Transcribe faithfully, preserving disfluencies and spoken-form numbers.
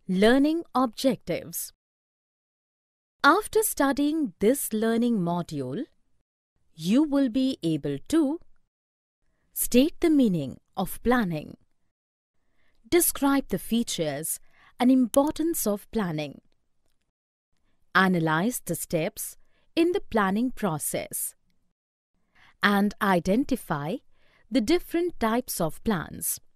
Learning Objectives. After studying this learning module, you will be able to state the meaning of planning, describe the features and importance of planning, analyze the steps in the planning process, and identify the different types of plans.